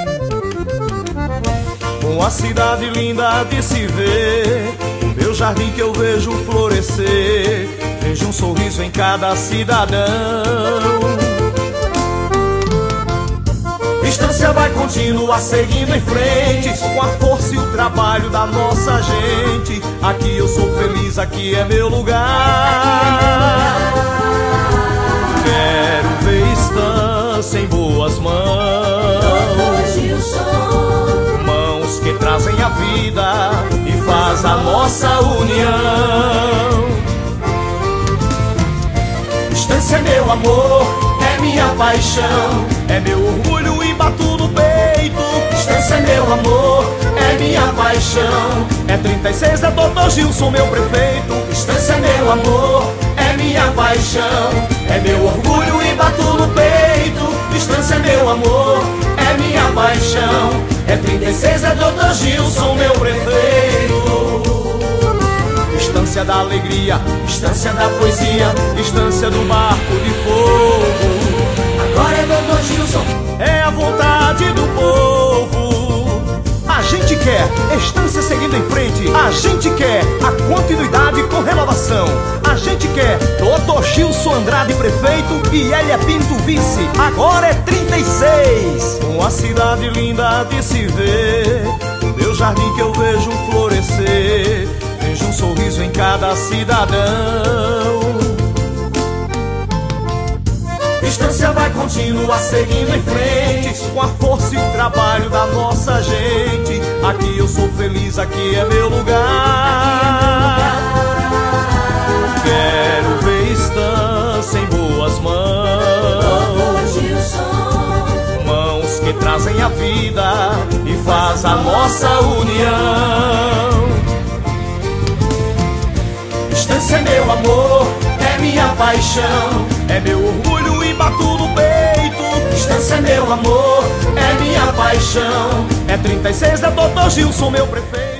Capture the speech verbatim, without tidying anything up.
Uma cidade linda de se ver, o meu jardim que eu vejo florescer. Vejo um sorriso em cada cidadão. Estância vai continuar seguindo em frente, com a força e o trabalho da nossa gente. Aqui eu sou feliz, aqui é meu lugar. Quero ver Estância em boas mãos, mãos que trazem a vida e faz a nossa união. Estância é meu amor, é minha paixão, é meu orgulho e bato no peito. Estância é meu amor, é minha paixão, é trinta e seis, é doutor Gilson, meu prefeito. Estância é meu amor, é minha paixão, é meu orgulho e bato no peito. Estância é meu amor, é minha paixão, é trinta e seis, é doutor Gilson, meu prefeito. Estância da alegria, estância da poesia, estância do barco de fogo. Agora é doutor Gilson, é a vontade do povo. A gente quer Estância seguindo em frente. A gente quer a continuidade com renovação. A gente quer doutor Gilson Andrade prefeito e Elia Pinto vice. Agora é trinta e seis. Uma cidade linda de se ver, o meu jardim que eu vejo florescer. Vejo um sorriso em cada cidadão. Estância vai continuar seguindo em frente, com a força e o trabalho da nossa gente. Aqui eu sou feliz, aqui é meu lugar. Quero ver Estância em boas mãos, mãos que trazem a vida e faz a nossa união. Estância é meu amor, é minha paixão, é meu orgulho e bato no peito. Estância é meu amor, é minha paixão, é trinta e seis, é doutor Gilson, meu prefeito.